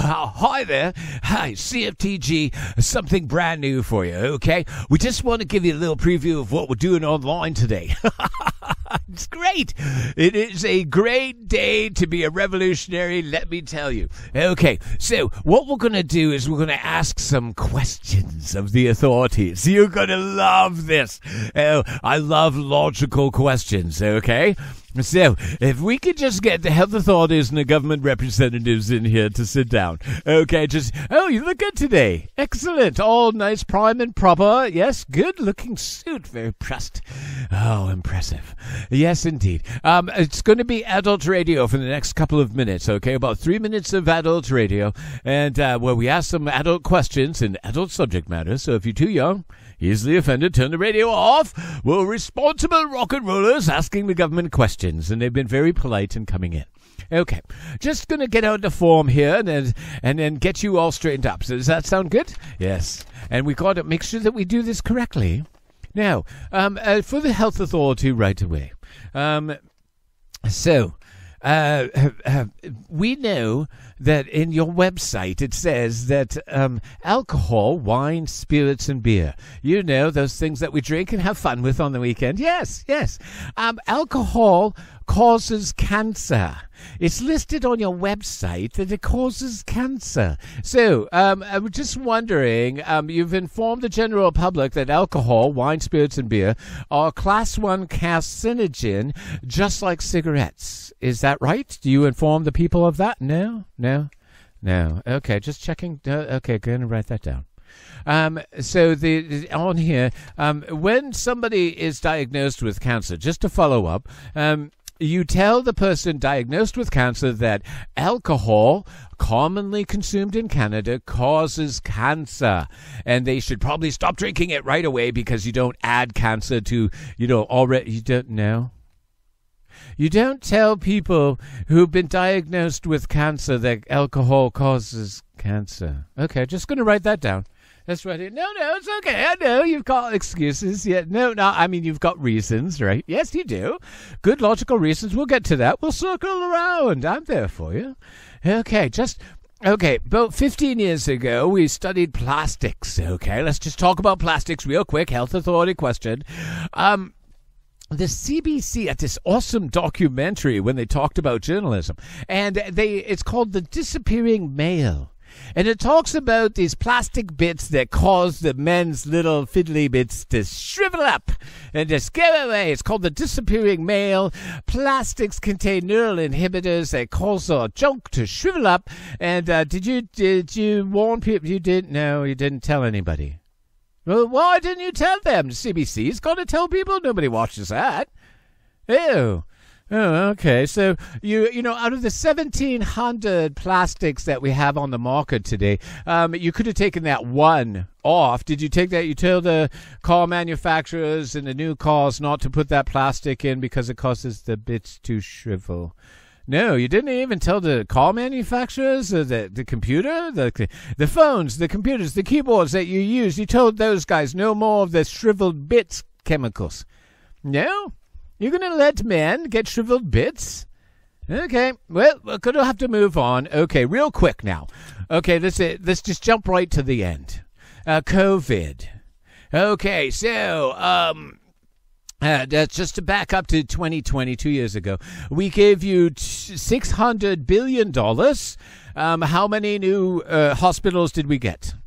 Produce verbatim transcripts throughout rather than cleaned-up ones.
uh, hi there. Hi, C F T G, something brand new for you, okay? We just want to give you a little preview of what we're doing online today. It's great. It is a great day to be a revolutionary, let me tell you. Okay, so what we're going to do is we're going to ask some questions of the authorities. You're going to love this. Oh, I love logical questions, okay? So, if we could just get the health authorities and the government representatives in here to sit down. Okay, just, oh, you look good today. Excellent. All nice, prime and proper. Yes, good looking suit. Very pressed. Oh, impressive. Yes, indeed. Um, it's going to be adult radio for the next couple of minutes, okay? About three minutes of adult radio, and uh, where we ask some adult questions in adult subject matter. So if you're too young, easily offended, turn the radio off. We're responsible rock and rollers asking the government questions, and they've been very polite in coming in. Okay, just going to get out the form here and then, and then get you all straightened up. So does that sound good? Yes. And we got to make sure that we do this correctly. Now, um, uh, for the health authority right away. Um, so... Uh, uh, we know that in your website it says that um, alcohol, wine, spirits, and beer, you know, those things that we drink and have fun with on the weekend. Yes, yes. Um, alcohol causes cancer. It's listed on your website that it causes cancer. So, um, I'm just wondering, um, you've informed the general public that alcohol, wine, spirits, and beer are class one carcinogen, just like cigarettes. Is that right? Do you inform the people of that? No? No? No. Okay, just checking. Uh, okay, go ahead and write that down. Um, so the, the on here, um, when somebody is diagnosed with cancer, just to follow up, um, you tell the person diagnosed with cancer that alcohol, commonly consumed in Canada, causes cancer, and they should probably stop drinking it right away because you don't add cancer to, you know, already, you don't know. You don't tell people who've been diagnosed with cancer that alcohol causes cancer. Okay, just going to write that down. That's right. No, no, it's okay. I know you've got excuses. Yeah, no, no. I mean, you've got reasons, right? Yes, you do. Good logical reasons. We'll get to that. We'll circle around. I'm there for you. Okay, just... Okay, about fifteen years ago, we studied plastics. Okay, let's just talk about plastics real quick. Health authority question. Um... The C B C had this awesome documentary when they talked about journalism, and they it's called The Disappearing Male. And it talks about these plastic bits that cause the men's little fiddly bits to shrivel up and just go away. It's called the disappearing male. Plastics contain neural inhibitors that cause our junk to shrivel up. And uh, did you did you warn people? You didn't? No, you didn't tell anybody. Well, why didn't you tell them? C B C's got to tell people. Nobody watches that. Ew. Oh, okay. So, you you know, out of the seventeen hundred plastics that we have on the market today, um, you could have taken that one off. Did you take that? You told the car manufacturers and the new cars not to put that plastic in because it causes the bits to shrivel. No, you didn't even tell the car manufacturers, or the the computer, the the phones, the computers, the keyboards that you use. You told those guys no more of the shriveled bits chemicals. No? You're going to let men get shriveled bits? Okay, well, we're going to have to move on. Okay, real quick now. Okay, let's, let's just jump right to the end. Uh, COVID. Okay, so, um... Uh, that's just to back up to twenty twenty, two years ago. We gave you six hundred billion dollars. Um, how many new uh, hospitals did we get?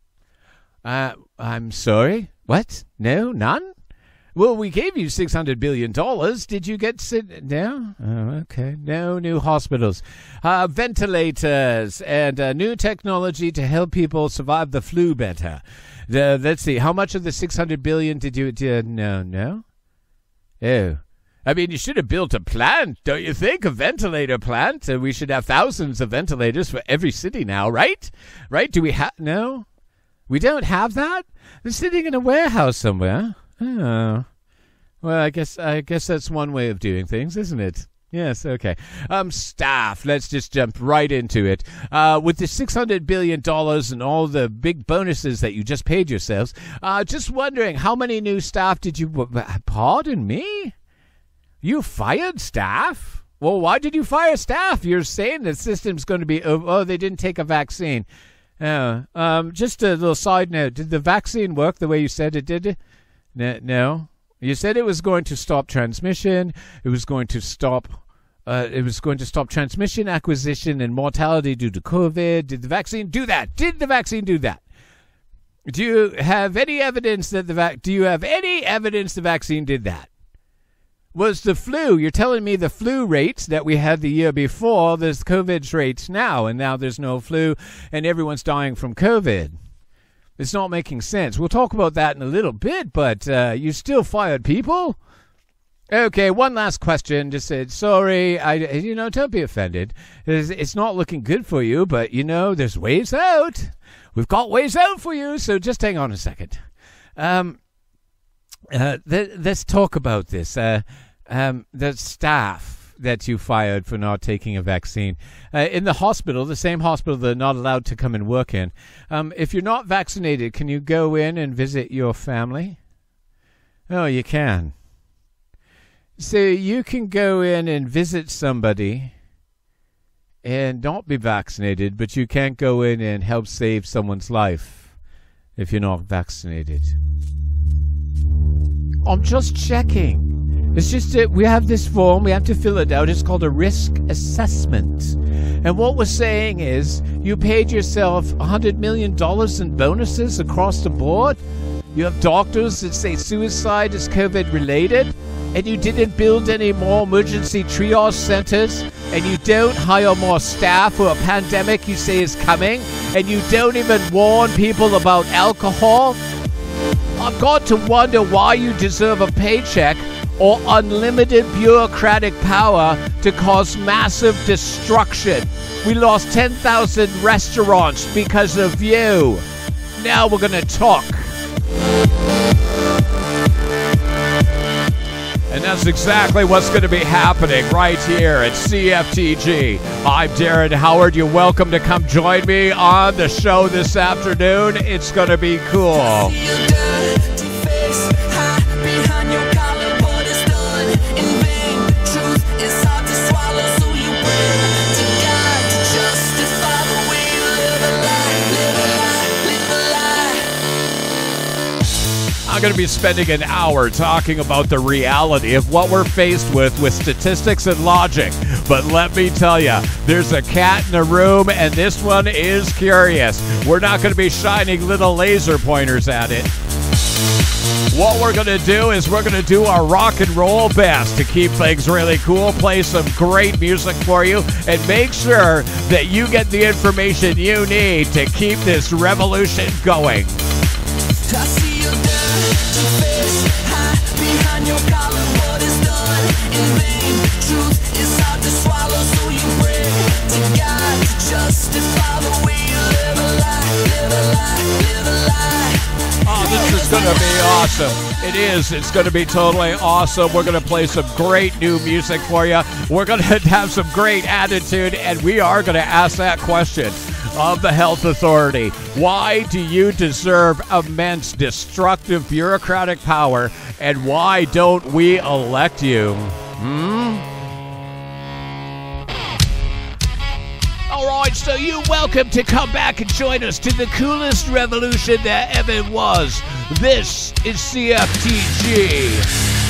Uh, I'm sorry? What? No? None? Well, we gave you six hundred billion dollars. Did you get... No? Oh, okay. No new hospitals. Uh, ventilators and uh, new technology to help people survive the flu better. The, let's see. How much of the six hundred billion dollars did you... Did, no, no? Oh, I mean, you should have built a plant, don't you think? A ventilator plant. Uh, we should have thousands of ventilators for every city now, right? Right? Do we have... No? We don't have that? They're sitting in a warehouse somewhere. Oh. Well, I guess I guess that's one way of doing things, isn't it? Yes, okay. Um, staff, let's just jump right into it. Uh, with the six hundred billion dollars and all the big bonuses that you just paid yourselves, uh, just wondering, how many new staff did you... Pardon me? You fired staff? Well, why did you fire staff? You're saying the system's going to be, oh, oh they didn't take a vaccine. Uh, um, just a little side note. Did the vaccine work the way you said it did? No. You said it was going to stop transmission. It was going to stop uh, it was going to stop transmission, acquisition, and mortality due to COVID. Did the vaccine do that? Did the vaccine do that? Do you have any evidence that the vac- do you have any evidence the vaccine did that? Was the flu, you're telling me the flu rates that we had the year before, there's COVID rates now, and now there's no flu, and everyone's dying from COVID. It's not making sense. We'll talk about that in a little bit, but uh, you still fired people? Okay, one last question. Just said, sorry, I, you know, don't be offended. It's, it's not looking good for you, but, you know, there's ways out. We've got ways out for you, so just hang on a second. Um... Uh, th- let's talk about this. Uh, um, the staff that you fired for not taking a vaccine. Uh, in the hospital, the same hospital they're not allowed to come and work in. Um, if you're not vaccinated, can you go in and visit your family? Oh, you can. So you can go in and visit somebody and not be vaccinated, but you can't go in and help save someone's life if you're not vaccinated. I'm just checking. It's just that we have this form, we have to fill it out. It's called a risk assessment. And what we're saying is you paid yourself one hundred million dollars in bonuses across the board. You have doctors that say suicide is COVID related, and you didn't build any more emergency triage centers, and you don't hire more staff for a pandemic you say is coming, and you don't even warn people about alcohol. I've got to wonder why you deserve a paycheck or unlimited bureaucratic power to cause massive destruction. We lost ten thousand restaurants because of you. Now we're going to talk. And that's exactly what's going to be happening right here at C F T G. I'm Darren Howard. You're welcome to come join me on the show this afternoon. It's going to be cool. I'm going to be spending an hour talking about the reality of what we're faced with with statistics and logic. But let me tell you, there's a cat in the room, and this one is curious. We're not going to be shining little laser pointers at it. What we're going to do is we're going to do our rock and roll best to keep things really cool, play some great music for you, and make sure that you get the information you need to keep this revolution going. I see your dirty face, hide behind your collar. What is done in vain? Truth is hard to swallow, so you pray to God to justify the way you live a lie, live a lie, live a lie. Oh, this is going to be awesome. It is. It's going to be totally awesome. We're going to play some great new music for you. We're going to have some great attitude, and we are going to ask that question of the health authority. Why do you deserve immense destructive bureaucratic power, and why don't we elect you? Hmm? All right, so you're welcome to come back and join us to the coolest revolution that ever was. This is C F T G.